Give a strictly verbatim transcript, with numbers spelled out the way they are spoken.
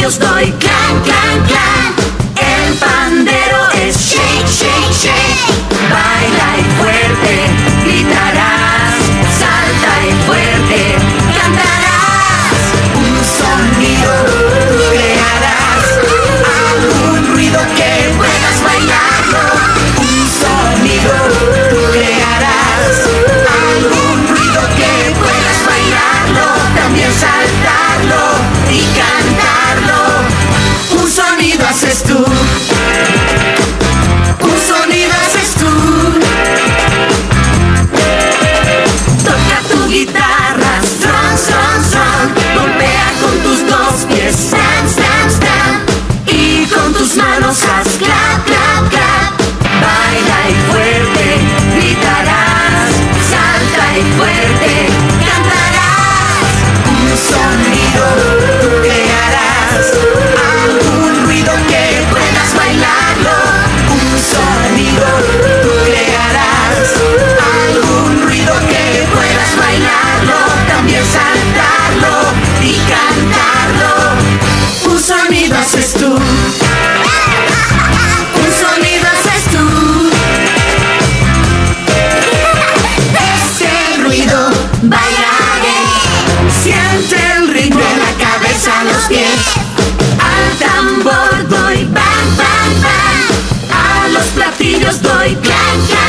platillos doy clan, clan, clan. El pandero es shake, shake, shake. Baila y fuerte gritarás, salta y fuerte cantarás. Un sonido crearás, algún ruido que puedas bailarlo. Un sonido crearás, algún ruido que puedas bailarlo, también saltarlo y cantarlo. Un sonido haces tú, un sonido haces tú. Toca tu guitarra, strong, strong, strong. Golpea con tus dos pies, stamp, stamp, stamp. Y con tus manos haz clap, clap, clap. Baila y fuerte gritarás, salta y fuerte cantarás. Un sonido tú crearás, algún ruido que puedas bailarlo. Un sonido tú crearás, algún ruido que puedas bailarlo, también saltarlo y cantarlo. Un sonido haces tú, un sonido haces tú. Ese ruido bailaré, siente el ritmo de la cabeza a los pies. Al tambor doy bang, bang, bang. A los platillos doy clan, clan.